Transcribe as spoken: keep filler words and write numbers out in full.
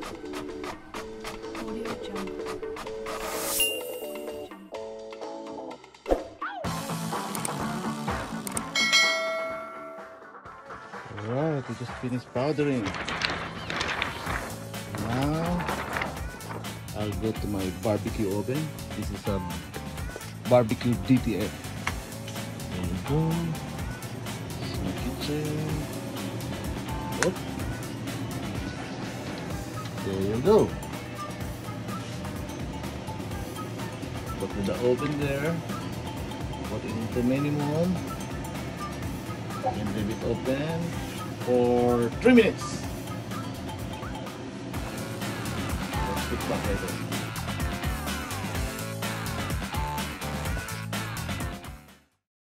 Audio Jungle. Alright, we just finished powdering. Now I'll go to my barbecue oven. This is a barbecue D T F. There you go. This is my kitchen. Oop. There you go. Put the oven there. Put it into minimum. And leave it open for three minutes. Let's put back later.